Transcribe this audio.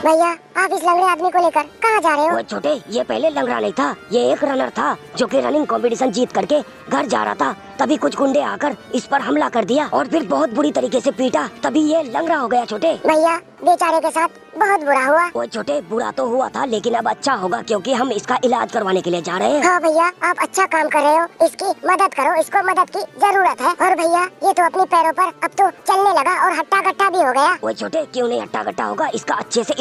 भैया आप इस लंगड़े आदमी को लेकर कहाँ जा रहे हो? वो छोटे, ये पहले लंगड़ा नहीं था, ये एक रनर था जो कि रनिंग कंपटीशन जीत करके घर जा रहा था। तभी कुछ गुंडे आकर इस पर हमला कर दिया और फिर बहुत बुरी तरीके से पीटा, तभी ये लंगड़ा हो गया छोटे। भैया बेचारे के साथ बहुत बुरा हुआ। वो छोटे, बुरा तो हुआ था लेकिन अब अच्छा होगा क्योंकि हम इसका इलाज करवाने के लिए जा रहे हैं। हाँ भैया आप अच्छा काम कर रहे हो, इसकी मदद करो, इसको मदद की जरूरत है। और भैया ये तो अपने पैरों पर अब तो चलने लगा और हट्टा कट्टा भी हो गया। वो छोटे, क्यों नहीं हट्टा कट्टा होगा, इसका अच्छे से